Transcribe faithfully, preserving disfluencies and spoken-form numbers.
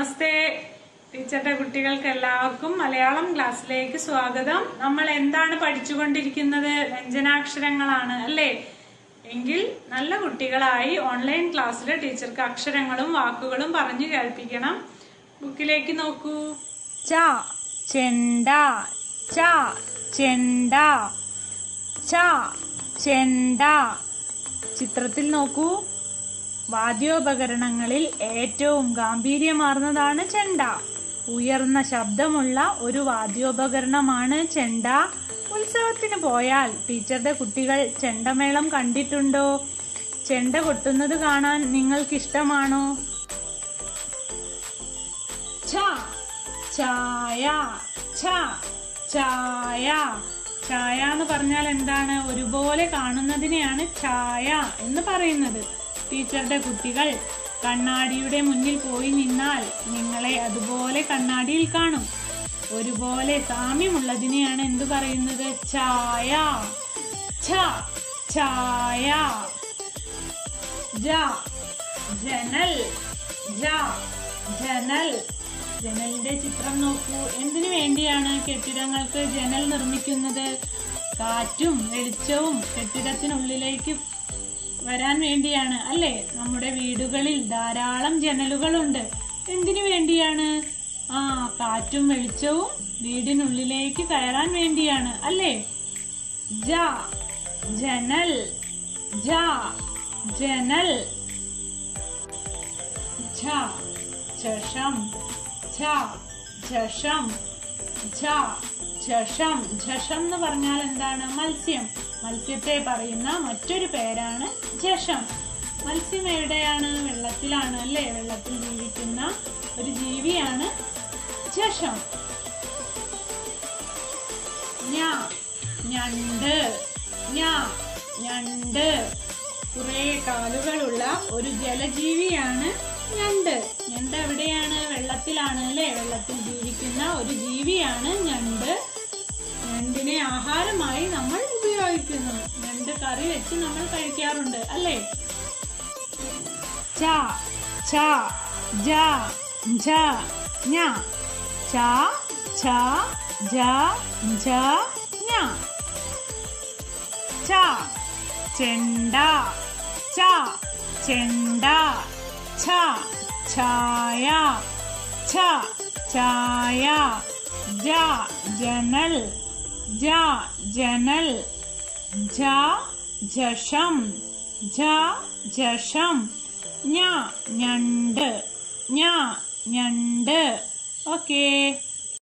നമസ്തേ ടീച്ചറുടെ കുട്ടികൾക്ക് എല്ലാവർക്കും മലയാളം ക്ലാസ്സിലേക്ക് സ്വാഗതം. നമ്മൾ എന്താണ് പഠിച്ചുകൊണ്ടിരിക്കുന്നത്? വ്യഞ്ജനാക്ഷരങ്ങളാണ് അല്ലേ? എങ്കിൽ നല്ല കുട്ടികളായി ഓൺലൈൻ ക്ലാസ്സിൽ ടീച്ചർക്ക് അക്ഷരങ്ങളും വാക്കുകളും പറഞ്ഞു കേൾപ്പിക്കണം. ബുക്കിലേക്ക് നോക്കൂ. ച ചെണ്ട, ച ചെണ്ട, ച ചെണ്ട. ചിത്രത്തിൽ നോക്കൂ. വാദ്യോപകരണങ്ങളിൽ ഏറ്റവും ഗാംഭീര്യമാർന്നതാണ് ചെണ്ട. ഉയർന്ന ശബ്ദമുള്ള ഒരു വാദ്യോപകരണമാണ് ചെണ്ട. ഉത്സവത്തിന് പോയാൽ ടീച്ചറുടെ കുട്ടികൾ ചെണ്ടമേളം കണ്ടിട്ടുണ്ടോ? ചെണ്ട കൊട്ടുന്നത് കാണാൻ നിങ്ങൾക്കിഷ്ടമാണോ? ഛ ഛായ, ഛ ഛായ. ഛായ എന്ന് പറഞ്ഞാൽ എന്താണ്? ഒരുപോലെ കാണുന്നതിനെയാണ് ഛായ എന്ന് പറയുന്നത്. ടീച്ചറുടെ കുട്ടികൾ കണ്ണാടിയുടെ മുന്നിൽ പോയി നിന്നാൽ നിങ്ങളെ അതുപോലെ കണ്ണാടിയിൽ കാണും. ഒരുപോലെ സാമ്യമുള്ളതിനെയാണ് എന്തു പറയുന്നത്? ഛായ. ഛ ഛായ. ജ ജനൽ, ജ ജനൽ. ജനലിന്റെ ചിത്രം നോക്കൂ. എന്തിനു വേണ്ടിയാണ് കെട്ടിടങ്ങൾക്ക് ജനൽ നിർമ്മിക്കുന്നത്? കാറ്റും വെളിച്ചവും കെട്ടിടത്തിനുള്ളിലേക്ക് വരാൻ വേണ്ടിയാണ് അല്ലേ? നമ്മുടെ വീടുകളിൽ ധാരാളം ജനലുകളുണ്ട്. എന്തിനു വേണ്ടിയാണ്? ആ കാറ്റും വെളിച്ചവും വീടിനുള്ളിലേക്ക് കയറാൻ വേണ്ടിയാണ് അല്ലേ? ജ ജനൽ, ജ ജനൽ. ഝ ഝഷം, ഝ ഝഷം, ഝ ഝഷം. ഝഷം എന്ന് പറഞ്ഞാൽ എന്താണ്? മത്സ്യം. മത്സ്യത്തെ പറയുന്ന മറ്റൊരു പേരാണ് ഝഷം. മത്സ്യം എവിടെയാണ്? വെള്ളത്തിലാണ് അല്ലേ? വെള്ളത്തിൽ ജീവിക്കുന്ന ഒരു ജീവിയാണ് ഝഷം. ഞ ഞണ്ട്, ഞ ഞണ്ട്. കുറെ കാലുകളുള്ള ഒരു ജലജീവിയാണ് ഞണ്ട്. ഞണ്ട് എവിടെയാണ്? വെള്ളത്തിലാണ് അല്ലേ? വെള്ളത്തിൽ ജീവിക്കുന്ന ഒരു ജീവിയാണ് ഞണ്ട്. ഞണ്ടിനെ ആഹാരമായി നമ്മൾ ഉപയോഗിക്കുന്നു. ഞണ്ട് കറി വെച്ച് നമ്മൾ കഴിക്കാറുണ്ട് അല്ലേ? ച ഛ ജ ഝ ഞ. ച ഛ ജ ഝ ഞ. ച ചെണ്ട, ച ചെണ്ട, ഛ ഛായ, ഛ ഛായ. ജ ജനൽ, ജ ജനൽ, ഝ ഝഷം, ഝ ഝഷം. ഞ ഞണ്ട്, ഞ ഞണ്ട്. ഓക്കേ.